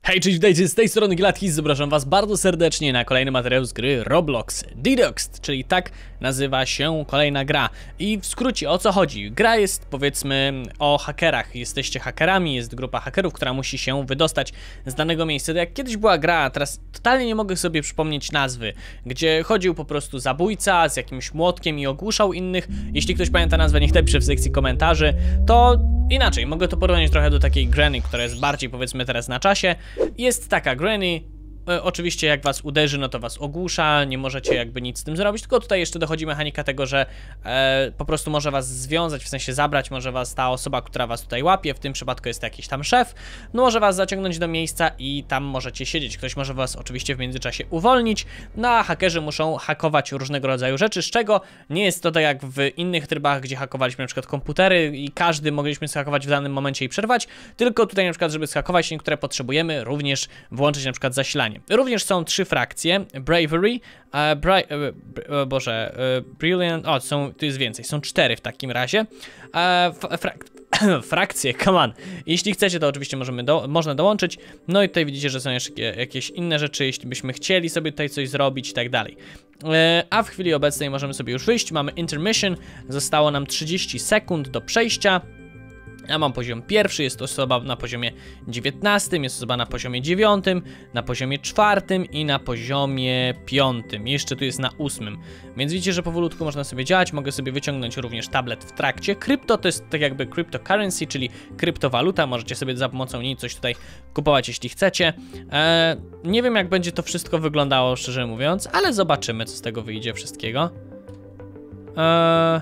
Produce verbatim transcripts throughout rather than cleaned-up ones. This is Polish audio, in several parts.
Hej, cześć, witajcie, z tej strony Gladhis, zapraszam was bardzo serdecznie na kolejny materiał z gry Roblox Dedoxed, czyli tak nazywa się kolejna gra. I w skrócie, o co chodzi? Gra jest, powiedzmy, o hakerach. Jesteście hakerami, jest grupa hakerów, która musi się wydostać z danego miejsca. To jak kiedyś była gra, teraz totalnie nie mogę sobie przypomnieć nazwy, gdzie chodził po prostu zabójca z jakimś młotkiem i ogłuszał innych. Jeśli ktoś pamięta nazwę, niech napisze w sekcji komentarzy. To inaczej, mogę to porównać trochę do takiej Granny, która jest bardziej, powiedzmy, teraz na czasie. Jest taka Granny, e, oczywiście jak was uderzy, no to was ogłusza, nie możecie jakby nic z tym zrobić, tylko tutaj jeszcze dochodzi mechanika tego, że e, po prostu może was związać, w sensie zabrać, może was ta osoba, która was tutaj łapie, w tym przypadku jest to jakiś tam szef, no może was zaciągnąć do miejsca i tam możecie siedzieć, ktoś może was oczywiście w międzyczasie uwolnić, no a hakerzy muszą hakować różnego rodzaju rzeczy, z czego nie jest to tak jak w innych trybach, gdzie hakowaliśmy na przykład komputery i każdy mogliśmy zhakować w danym momencie i przerwać, tylko tutaj na przykład, żeby zhakować niektóre potrzebujemy również włączyć na przykład zasilanie. Również są trzy frakcje, Bravery, uh, bra uh, Boże, uh, Brilliant, o, są, tu jest więcej, są cztery w takim razie, uh, frak frakcje, come on, jeśli chcecie, to oczywiście możemy do można dołączyć, no i tutaj widzicie, że są jeszcze jakieś inne rzeczy, jeśli byśmy chcieli sobie tutaj coś zrobić i tak dalej. Uh, a w chwili obecnej możemy sobie już wyjść, mamy intermission, zostało nam trzydzieści sekund do przejścia. Ja mam poziom pierwszy, jest to osoba na poziomie dziewiętnastym, jest osoba na poziomie dziewiątym, na poziomie czwartym i na poziomie piątym. Jeszcze tu jest na ósmym. Więc widzicie, że powolutku można sobie działać. Mogę sobie wyciągnąć również tablet w trakcie. Krypto to jest tak jakby cryptocurrency, czyli kryptowaluta. Możecie sobie za pomocą niej coś tutaj kupować, jeśli chcecie. Eee, nie wiem, jak będzie to wszystko wyglądało, szczerze mówiąc, ale zobaczymy, co z tego wyjdzie wszystkiego. Eee...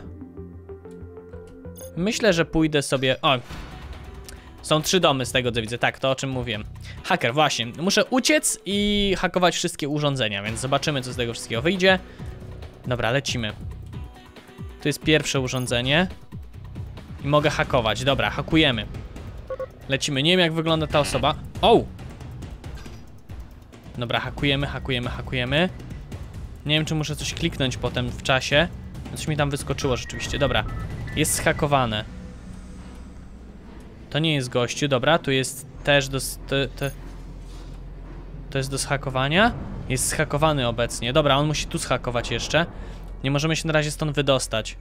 Myślę, że pójdę sobie... O, są trzy domy z tego, co widzę. Tak, to o czym mówiłem. Haker, właśnie. Muszę uciec i hakować wszystkie urządzenia, więc zobaczymy, co z tego wszystkiego wyjdzie. Dobra, lecimy. Tu jest pierwsze urządzenie. I mogę hakować. Dobra, hakujemy. Lecimy. Nie wiem, jak wygląda ta osoba. O! Dobra, hakujemy, hakujemy, hakujemy. Nie wiem, czy muszę coś kliknąć potem w czasie. Coś mi tam wyskoczyło rzeczywiście. Dobra. Jest zhakowane. To nie jest gościu, dobra, tu jest też do... To, to, to jest do zhakowania? Jest zhakowany obecnie. Dobra, on musi tu zhakować jeszcze. Nie możemy się na razie stąd wydostać.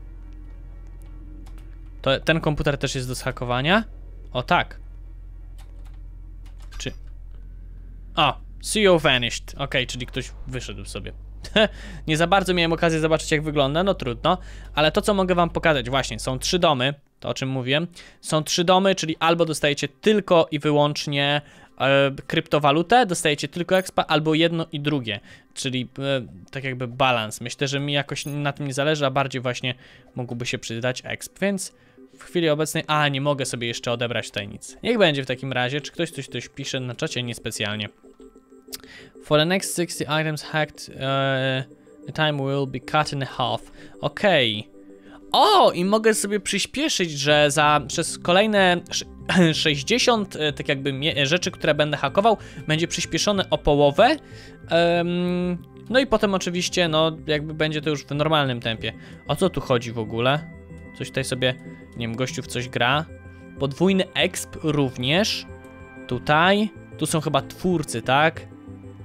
To, ten komputer też jest do zhakowania? O tak. Czy... O, C E O vanished. Ok, czyli ktoś wyszedł sobie. Nie za bardzo miałem okazję zobaczyć, jak wygląda, no trudno. Ale to, co mogę wam pokazać, właśnie, są trzy domy, to o czym mówiłem. Są trzy domy, czyli albo dostajecie tylko i wyłącznie e, kryptowalutę, dostajecie tylko expa, albo jedno i drugie. Czyli e, tak jakby balans. Myślę, że mi jakoś na tym nie zależy, a bardziej właśnie mógłby się przydać exp, więc w chwili obecnej... A, nie mogę sobie jeszcze odebrać tutaj nic. Niech będzie w takim razie, czy ktoś coś, coś pisze na czacie, niespecjalnie. For the next sixty items hacked, uh, the time will be cut in half. Okej. Okay. O, i mogę sobie przyspieszyć, że za przez kolejne sześćdziesiąt tak jakby rzeczy, które będę hakował, będzie przyspieszone o połowę. Um, no i potem oczywiście, no jakby będzie to już w normalnym tempie. O co tu chodzi w ogóle? Coś tutaj sobie, nie wiem, gościu w coś gra. Podwójny exp również. Tutaj. Tu są chyba twórcy, tak?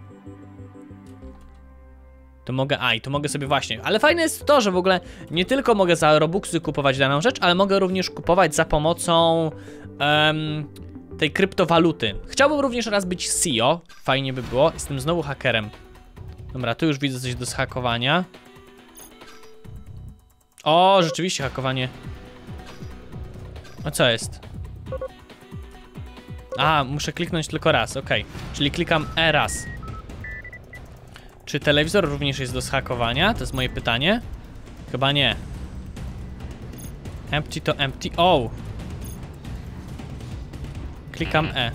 To mogę, a i tu mogę sobie właśnie, ale fajne jest to, że w ogóle nie tylko mogę za Robuxy kupować daną rzecz, ale mogę również kupować za pomocą um, tej kryptowaluty. Chciałbym również raz być C E O, fajnie by było, jestem znowu hakerem. Dobra, tu już widzę coś do zhakowania. O, rzeczywiście hakowanie. A co jest? A, muszę kliknąć tylko raz, ok. Czyli klikam E raz. Czy telewizor również jest do zhakowania? To jest moje pytanie. Chyba nie. Empty to empty. O! Klikam E.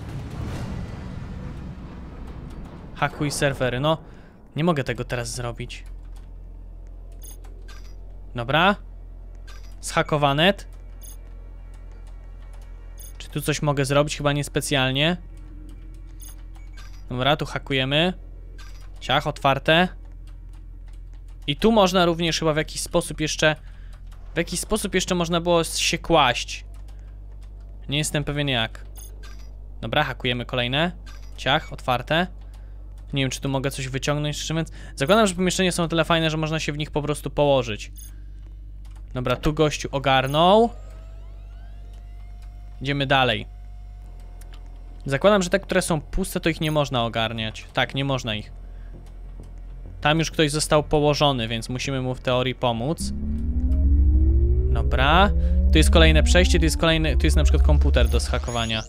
Hakuj serwery. No, nie mogę tego teraz zrobić. Dobra. Zhakowane. Czy tu coś mogę zrobić? Chyba niespecjalnie. Dobra, tu hakujemy. Ciach, otwarte. I tu można również chyba w jakiś sposób jeszcze... W jakiś sposób jeszcze można było się kłaść. Nie jestem pewien jak. Dobra, hakujemy kolejne. Ciach, otwarte. Nie wiem, czy tu mogę coś wyciągnąć, szczerze mówiąc. Zakładam, że pomieszczenia są o tyle fajne, że można się w nich po prostu położyć. Dobra, tu gościu ogarnął. Idziemy dalej. Zakładam, że te, które są puste, to ich nie można ogarniać. Tak, nie można ich. Tam już ktoś został położony, więc musimy mu w teorii pomóc. Dobra. Tu jest kolejne przejście, tu jest kolejny, tu jest na przykład komputer do zhakowania.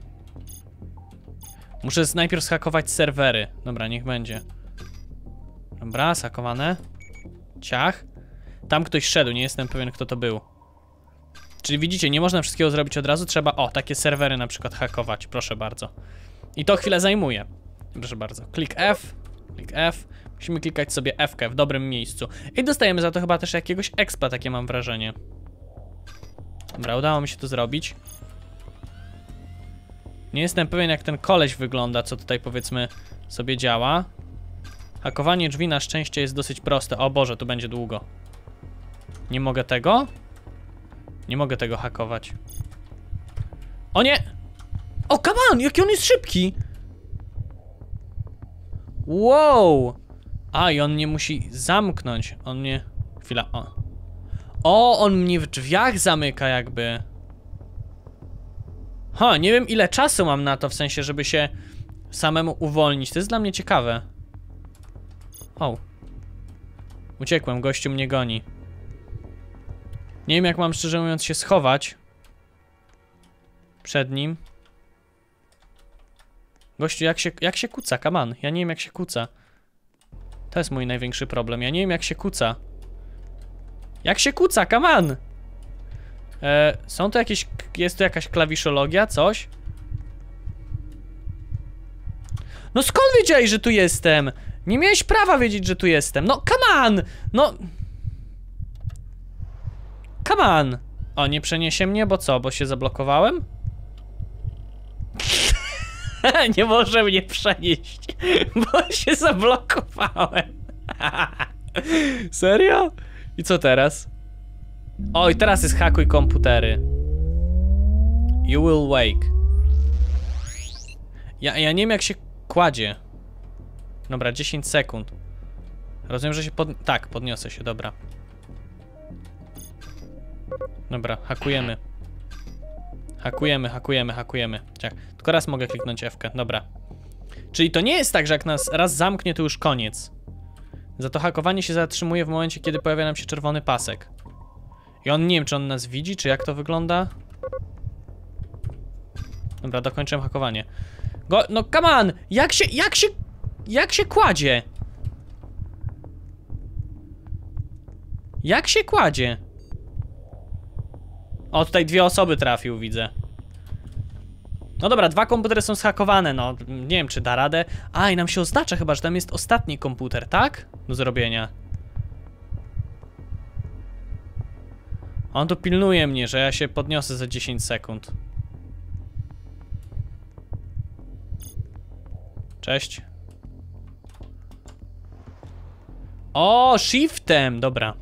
Muszę najpierw zhakować serwery. Dobra, niech będzie. Dobra, zhakowane. Ciach. Tam ktoś szedł, nie jestem pewien, kto to był. Czyli widzicie, nie można wszystkiego zrobić od razu, trzeba, o, takie serwery na przykład hakować, proszę bardzo. I to chwilę zajmuje. Proszę bardzo. Klik F, klik F. Musimy klikać sobie F-kę w dobrym miejscu. I dostajemy za to chyba też jakiegoś expa, takie mam wrażenie. Dobra, udało mi się to zrobić. Nie jestem pewien, jak ten koleś wygląda, co tutaj powiedzmy sobie działa. Hakowanie drzwi na szczęście jest dosyć proste. O Boże, tu będzie długo. Nie mogę tego? Nie mogę tego hakować. O nie! O, come on! Jaki on jest szybki! Wow! A, i on mnie musi zamknąć. On mnie... Chwila, o. O, on mnie w drzwiach zamyka jakby. Ha, nie wiem ile czasu mam na to, w sensie, żeby się samemu uwolnić. To jest dla mnie ciekawe. O. Uciekłem, gościu mnie goni. Nie wiem, jak mam szczerze mówiąc się schować przed nim. Gościu, jak się, jak się kuca, come on. Ja nie wiem, jak się kuca. To jest mój największy problem. Ja nie wiem, jak się kuca. Jak się kuca, come on. E, są to jakieś... Jest tu jakaś klawiszologia, coś? No skąd wiedziałeś, że tu jestem? Nie miałeś prawa wiedzieć, że tu jestem. No come on! No... Come on! O, nie przeniesie mnie, bo co? Bo się zablokowałem? Nie może mnie przenieść, bo się zablokowałem. Serio? I co teraz? Oj, teraz jest hakuj komputery. You will wake. Ja, ja nie wiem, jak się kładzie. Dobra, dziesięć sekund. Rozumiem, że się pod... Tak, podniosę się, dobra. Dobra, hakujemy. Hakujemy, hakujemy, hakujemy. Ciach. Tylko raz mogę kliknąć F-kę, dobra. Czyli to nie jest tak, że jak nas raz zamknie, to już koniec. Za to hakowanie się zatrzymuje w momencie, kiedy pojawia nam się czerwony pasek. I on, nie wiem, czy on nas widzi, czy jak to wygląda. Dobra, dokończyłem hakowanie. Go, no come on! Jak się, jak się, jak się kładzie? Jak się kładzie? O, tutaj dwie osoby trafił, widzę. No dobra, dwa komputery są zhakowane, no nie wiem, czy da radę. A, i nam się oznacza chyba, że tam jest ostatni komputer, tak? Do zrobienia. On tu pilnuje mnie, że ja się podniosę za dziesięć sekund. Cześć. O, shiftem, dobra.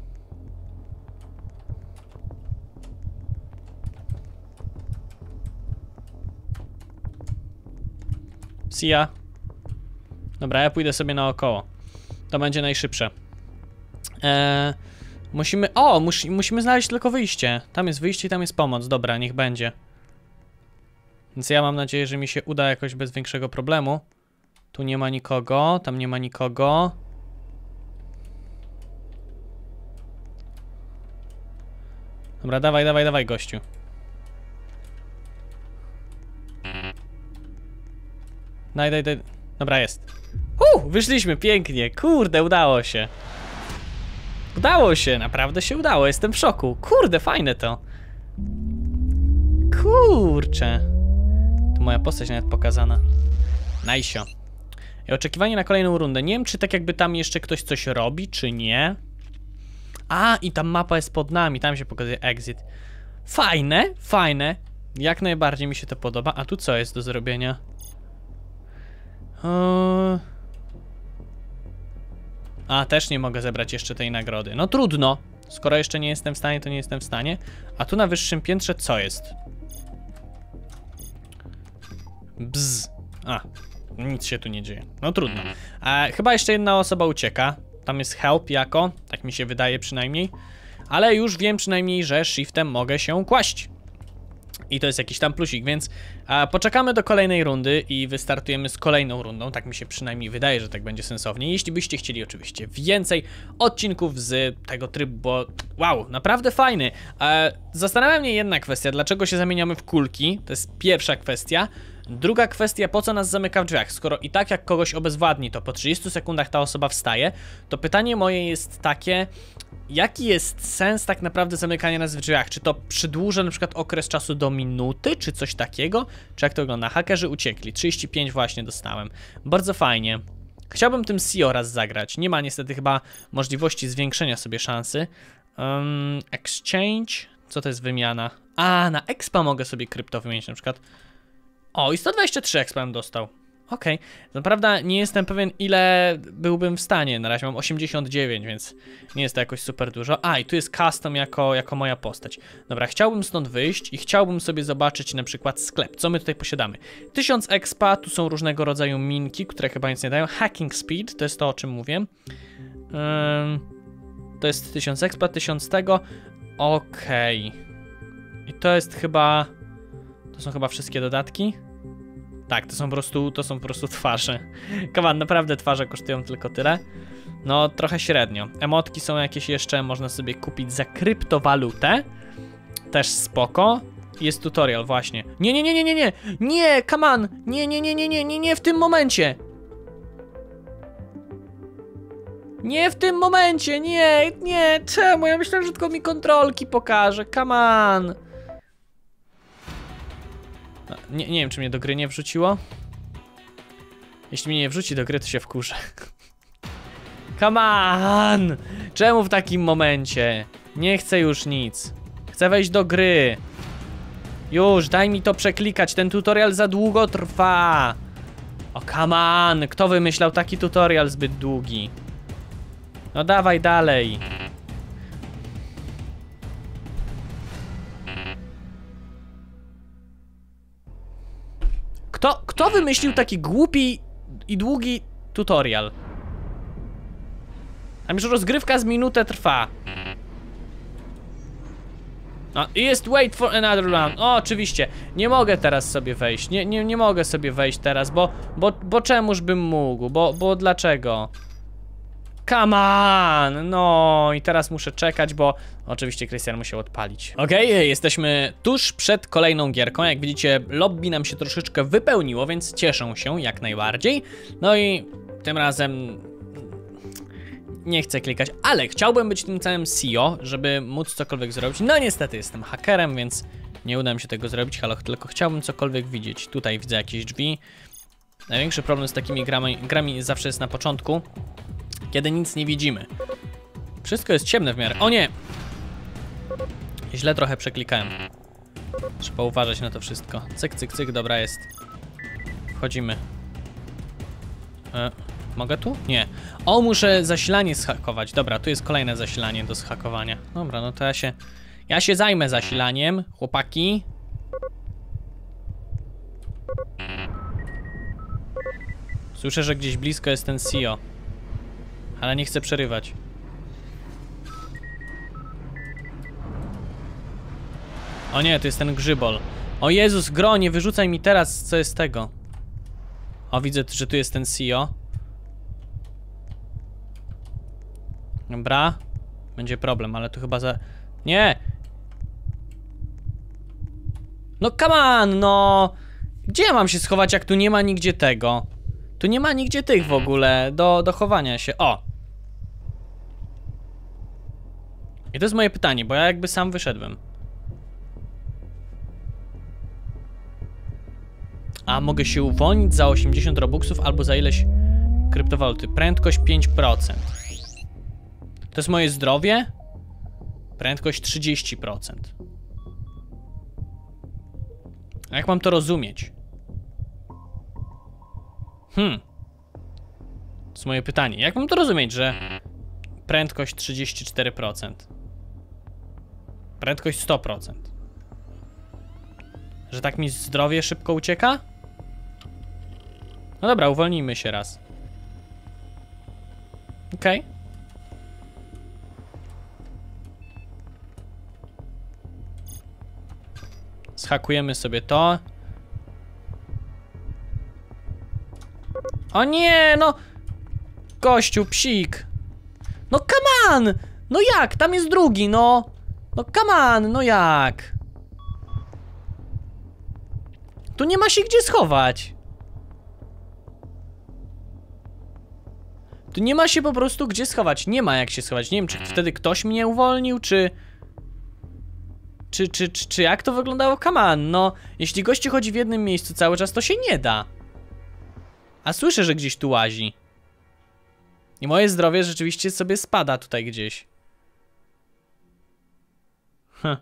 See ya. Dobra, ja pójdę sobie naokoło. To będzie najszybsze. Eee, musimy... O, mus, musimy znaleźć tylko wyjście. Tam jest wyjście i tam jest pomoc. Dobra, niech będzie. Więc ja mam nadzieję, że mi się uda jakoś bez większego problemu. Tu nie ma nikogo, tam nie ma nikogo. Dobra, dawaj, dawaj, dawaj, gościu. Daj, daj, daj. Dobra, jest. Uh, wyszliśmy, pięknie. Kurde, udało się. Udało się, naprawdę się udało. Jestem w szoku. Kurde, fajne to. Kurczę. Tu moja postać nawet pokazana. Najsio. I oczekiwanie na kolejną rundę. Nie wiem, czy tak jakby tam jeszcze ktoś coś robi, czy nie. A, i tam mapa jest pod nami. Tam się pokazuje exit. Fajne, fajne. Jak najbardziej mi się to podoba. A tu co jest do zrobienia? Eee... A, też nie mogę zebrać jeszcze tej nagrody. No trudno. Skoro jeszcze nie jestem w stanie, to nie jestem w stanie. A tu na wyższym piętrze co jest? Bzz. A. Nic się tu nie dzieje. No trudno. E, chyba jeszcze jedna osoba ucieka. Tam jest help jako, tak mi się wydaje przynajmniej. Ale już wiem przynajmniej, że shiftem mogę się kłaść. I to jest jakiś tam plusik, więc e, poczekamy do kolejnej rundy i wystartujemy z kolejną rundą. Tak mi się przynajmniej wydaje, że tak będzie sensownie. Jeśli byście chcieli oczywiście więcej odcinków z tego trybu, bo wow, naprawdę fajny. E, zastanawia mnie jedna kwestia, dlaczego się zamieniamy w kulki. To jest pierwsza kwestia. Druga kwestia, po co nas zamyka w drzwiach? Skoro i tak jak kogoś obezwładni, to po trzydziestu sekundach ta osoba wstaje, to pytanie moje jest takie, jaki jest sens tak naprawdę zamykania nas w drzwiach? Czy to przedłuża na przykład okres czasu do minuty, czy coś takiego? Czy jak to wygląda? Hakerzy uciekli, trzydzieści pięć właśnie dostałem. Bardzo fajnie. Chciałbym tym C E O raz zagrać. Nie ma niestety chyba możliwości zwiększenia sobie szansy. Um, exchange, co to jest wymiana? A, na expa mogę sobie krypto wymienić na przykład. O, i sto dwadzieścia trzy expa bym dostał. Okej, okay. Naprawdę nie jestem pewien, ile byłbym w stanie. Na razie mam osiemdziesiąt dziewięć, więc nie jest to jakoś super dużo. A, i tu jest custom jako, jako moja postać. Dobra, chciałbym stąd wyjść i chciałbym sobie zobaczyć na przykład sklep. Co my tutaj posiadamy? tysiąc expa, tu są różnego rodzaju minki, które chyba nic nie dają. Hacking speed, to jest to, o czym mówię. Um, to jest tysiąc expa, tysiąc tego. Okej. Okay. I to jest chyba... To są chyba wszystkie dodatki? Tak, to są po prostu, to są po prostu twarze. Kawan, naprawdę twarze kosztują tylko tyle. No, trochę średnio. Emotki są jakieś jeszcze, można sobie kupić za kryptowalutę. Też spoko. Jest tutorial właśnie. Nie, nie, nie, nie, nie, nie! Nie, come on! Nie, nie, nie, nie, nie, nie, nie w tym momencie! Nie w tym momencie, nie, nie, czemu? Ja myślałem, że tylko mi kontrolki pokaże, come on! Nie, nie wiem, czy mnie do gry nie wrzuciło. Jeśli mnie nie wrzuci do gry, to się wkurzę. Come on! Czemu w takim momencie? Nie chcę już nic. Chcę wejść do gry. Już, daj mi to przeklikać. Ten tutorial za długo trwa. O, come on! Kto wymyślał taki tutorial zbyt długi? No dawaj dalej. Kto, kto wymyślił taki głupi i długi tutorial? A już rozgrywka z minutę trwa. No i jest wait for another round. O, oczywiście. Nie mogę teraz sobie wejść. Nie, nie, nie mogę sobie wejść teraz, bo, bo, bo czemuż bym mógł? Bo, bo dlaczego? Come on! No i teraz muszę czekać, bo oczywiście Krystian musiał odpalić. Okej, okay, jesteśmy tuż przed kolejną gierką. Jak widzicie, lobby nam się troszeczkę wypełniło, więc cieszę się jak najbardziej. No i tym razem nie chcę klikać, ale chciałbym być tym całym C E O, żeby móc cokolwiek zrobić. No niestety jestem hakerem, więc nie uda mi się tego zrobić, ale tylko chciałbym cokolwiek widzieć. Tutaj widzę jakieś drzwi. Największy problem z takimi grami, grami zawsze jest na początku, kiedy nic nie widzimy. Wszystko jest ciemne w miarę. O nie! Źle trochę przeklikałem. Trzeba uważać na to wszystko. Cyk, cyk, cyk, dobra jest. Wchodzimy. E, mogę tu? Nie. O, muszę zasilanie zhakować. Dobra, tu jest kolejne zasilanie do zhakowania. Dobra, no to ja się... Ja się zajmę zasilaniem, chłopaki. Słyszę, że gdzieś blisko jest ten C E O. Ale nie chcę przerywać. O nie, to jest ten grzybol. O Jezus, gro, nie wyrzucaj mi teraz, co jest z tego. O, widzę, że tu jest ten C E O. Dobra. Będzie problem, ale tu chyba za... Nie! No come on, no! Gdzie ja mam się schować, jak tu nie ma nigdzie tego? Tu nie ma nigdzie tych w ogóle do, do chowania się. O! I to jest moje pytanie, bo ja jakby sam wyszedłem. A mogę się uwolnić za osiemdziesiąt robuxów albo za ileś kryptowaluty. Prędkość pięć procent. To jest moje zdrowie? Prędkość trzydzieści procent. A jak mam to rozumieć? Hmm. To jest moje pytanie. Jak mam to rozumieć, że prędkość trzydzieści cztery procent? Prędkość sto procent. Że tak mi zdrowie szybko ucieka? No dobra, uwolnijmy się raz. Okej. Okay. Zhakujemy sobie to. O nie, no! Gościu, psik. No come on! No jak? Tam jest drugi, no! No come on, no jak? Tu nie ma się gdzie schować. Tu nie ma się po prostu gdzie schować. Nie ma jak się schować. Nie wiem, czy wtedy ktoś mnie uwolnił, czy... Czy, czy, czy, czy jak to wyglądało? Come on, no. Jeśli gościu chodzi w jednym miejscu cały czas, to się nie da. A słyszę, że gdzieś tu łazi. I moje zdrowie rzeczywiście sobie spada tutaj gdzieś. Hm.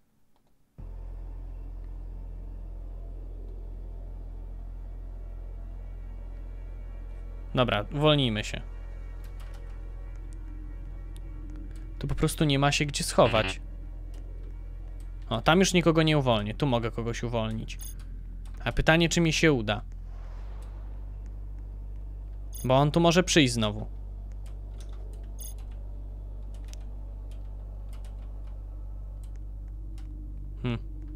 Dobra, uwolnijmy się. Tu po prostu nie ma się gdzie schować. O, tam już nikogo nie uwolnię. Tu mogę kogoś uwolnić. A pytanie, czy mi się uda. Bo on tu może przyjść znowu. Hmm.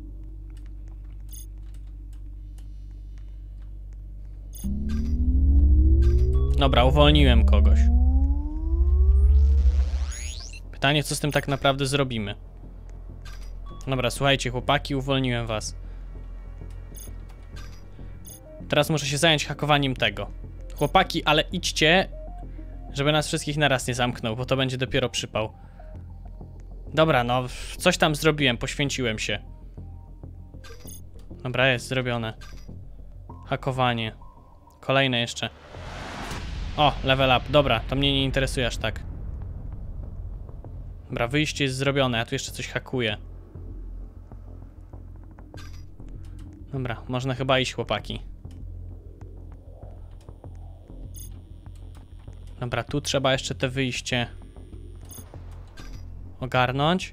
Dobra, uwolniłem kogoś. Pytanie, co z tym tak naprawdę zrobimy. Dobra, słuchajcie, chłopaki, uwolniłem was. Teraz muszę się zająć hakowaniem tego. Chłopaki, ale idźcie, żeby nas wszystkich naraz nie zamknął, bo to będzie dopiero przypał. Dobra, no, coś tam zrobiłem, poświęciłem się. Dobra, jest zrobione. Hakowanie. Kolejne jeszcze. O, level up, dobra, to mnie nie interesuje aż tak. Dobra, wyjście jest zrobione, ja tu jeszcze coś hakuję. Dobra, można chyba iść, chłopaki. Dobra, tu trzeba jeszcze te wyjście ogarnąć.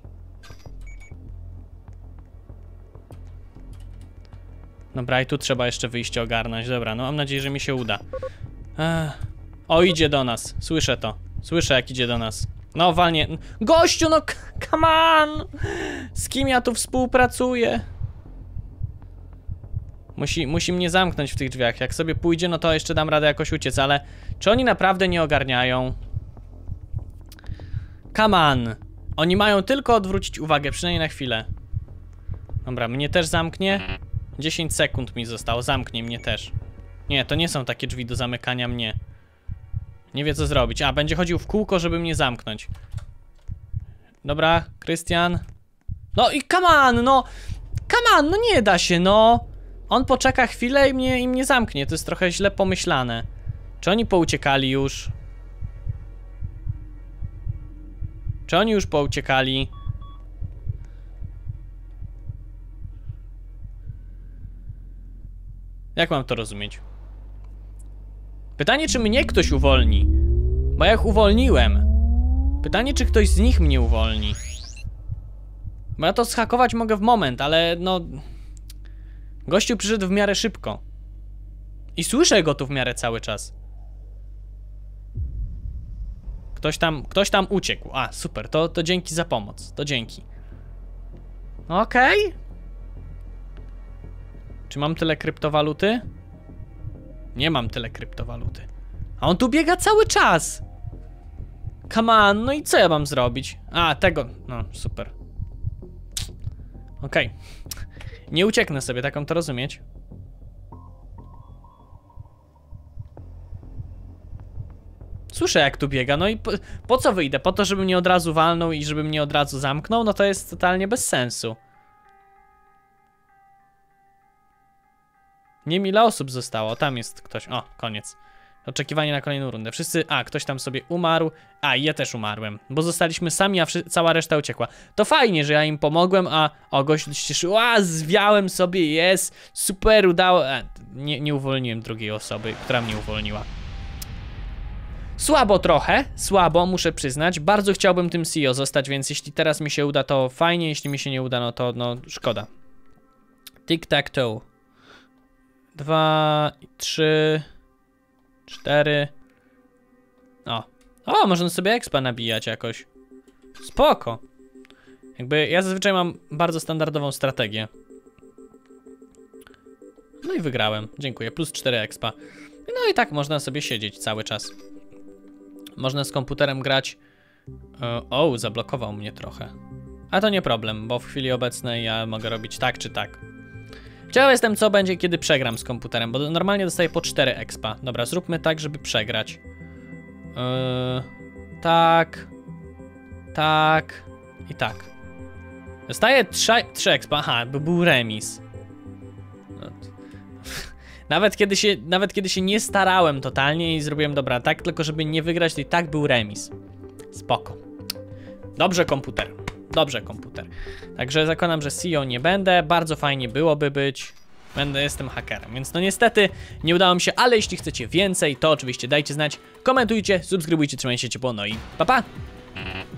Dobra, i tu trzeba jeszcze wyjście ogarnąć. Dobra, no mam nadzieję, że mi się uda. Ech. O, idzie do nas. Słyszę to. Słyszę, jak idzie do nas. No, walnie. Gościu, no, come on! Z kim ja tu współpracuję? Musi, musi mnie zamknąć w tych drzwiach. Jak sobie pójdzie, no to jeszcze dam radę jakoś uciec, ale czy oni naprawdę nie ogarniają? Come on! Oni mają tylko odwrócić uwagę, przynajmniej na chwilę. Dobra, mnie też zamknie. dziesięć sekund mi zostało, zamknie mnie też. Nie, to nie są takie drzwi do zamykania mnie. Nie wie, co zrobić. A, będzie chodził w kółko, żeby mnie zamknąć. Dobra, Krystian. No i come on, no! Come on, no nie da się, no! On poczeka chwilę i mnie, i mnie zamknie. To jest trochę źle pomyślane. Czy oni pouciekali już? Czy oni już pouciekali? Jak mam to rozumieć? Pytanie, czy mnie ktoś uwolni? Bo ja ich uwolniłem. Pytanie, czy ktoś z nich mnie uwolni? Bo ja to zhakować mogę w moment, ale no... Gościu przyszedł w miarę szybko. I słyszę go tu w miarę cały czas. Ktoś tam, ktoś tam uciekł. A, super, to, to dzięki za pomoc. To dzięki. Okej. Okay. Czy mam tyle kryptowaluty? Nie mam tyle kryptowaluty. A on tu biega cały czas. Come on, no i co ja mam zrobić? A, tego, no super. Okej. Okay. Nie ucieknę sobie, tak mam to rozumieć. Słyszę, jak tu biega, no i po, po co wyjdę? Po to, żeby mnie od razu walnął i żeby mnie od razu zamknął? No to jest totalnie bez sensu. Nie wiem, ile osób zostało. Tam jest ktoś. O, koniec. Oczekiwanie na kolejną rundę. Wszyscy... A, ktoś tam sobie umarł. A, i ja też umarłem. Bo zostaliśmy sami, a cała reszta uciekła. To fajnie, że ja im pomogłem, a... O, gość się cieszył. A, zwiałem sobie, jest. Super, udało... A, nie, nie uwolniłem drugiej osoby, która mnie uwolniła. Słabo trochę. Słabo, muszę przyznać. Bardzo chciałbym tym C E O zostać, więc jeśli teraz mi się uda, to fajnie. Jeśli mi się nie uda, no to no szkoda. Tic-tac-toe. Dwa, trzy... cztery. O. O, można sobie expa nabijać jakoś. Spoko. Jakby ja zazwyczaj mam bardzo standardową strategię. No i wygrałem. Dziękuję. Plus cztery expa. No i tak można sobie siedzieć cały czas. Można z komputerem grać. O, o, zablokował mnie trochę. A to nie problem, bo w chwili obecnej ja mogę robić tak czy tak. Ciekaw jestem, co będzie, kiedy przegram z komputerem, bo normalnie dostaję po cztery expa. Dobra, zróbmy tak, żeby przegrać. Yy, tak. Tak. I tak. Dostaję trzy expa. Aha, by był remis. No. Nawet kiedy się, nawet kiedy się nie starałem totalnie i zrobiłem dobra, tak, tylko żeby nie wygrać, to i tak był remis. Spoko. Dobrze, komputer. Dobrze, komputer. Także zakładam, że C E O nie będę. Bardzo fajnie byłoby być. Będę, jestem hakerem, więc no niestety nie udało mi się, ale jeśli chcecie więcej, to oczywiście dajcie znać, komentujcie, subskrybujcie, trzymajcie się ciepło, no i pa pa!